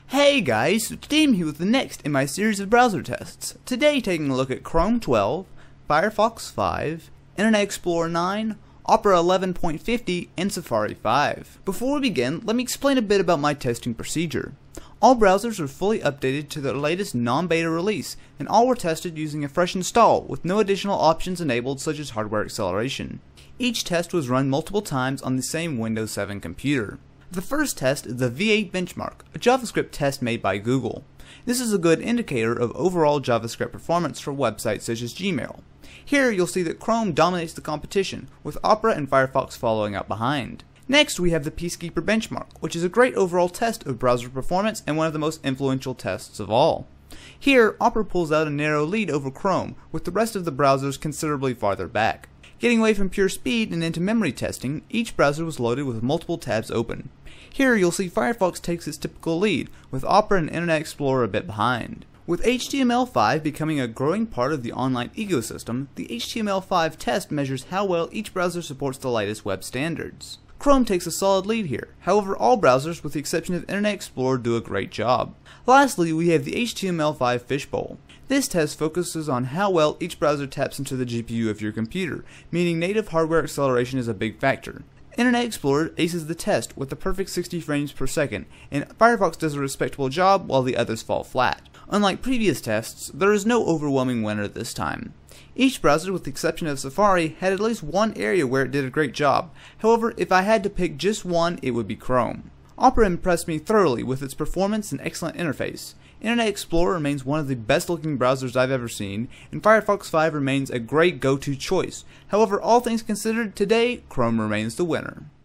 Hey guys, today I'm here with the next in my series of browser tests. Today taking a look at Chrome 12, Firefox 5, Internet Explorer 9, Opera 11.50, and Safari 5. Before we begin, let me explain a bit about my testing procedure. All browsers are fully updated to their latest non-beta release, and all were tested using a fresh install with no additional options enabled such as hardware acceleration. Each test was run multiple times on the same Windows 7 computer. The first test is the V8 benchmark, a JavaScript test made by Google. This is a good indicator of overall JavaScript performance for websites such as Gmail. Here you'll see that Chrome dominates the competition, with Opera and Firefox following up behind. Next we have the Peacekeeper benchmark, which is a great overall test of browser performance and one of the most influential tests of all. Here, Opera pulls out a narrow lead over Chrome, with the rest of the browsers considerably farther back. Getting away from pure speed and into memory testing, each browser was loaded with multiple tabs open. Here you'll see Firefox takes its typical lead, with Opera and Internet Explorer a bit behind. With HTML5 becoming a growing part of the online ecosystem, the HTML5 test measures how well each browser supports the latest web standards. Chrome takes a solid lead here, however all browsers with the exception of Internet Explorer do a great job. Lastly, we have the HTML5 Fishbowl. This test focuses on how well each browser taps into the GPU of your computer, meaning native hardware acceleration is a big factor. Internet Explorer aces the test with a perfect 60 frames per second, and Firefox does a respectable job while the others fall flat. Unlike previous tests, there is no overwhelming winner this time. Each browser, with the exception of Safari, had at least one area where it did a great job. However, if I had to pick just one, it would be Chrome. Opera impressed me thoroughly with its performance and excellent interface. Internet Explorer remains one of the best looking browsers I've ever seen, and Firefox 5 remains a great go-to choice. However, all things considered, today, Chrome remains the winner.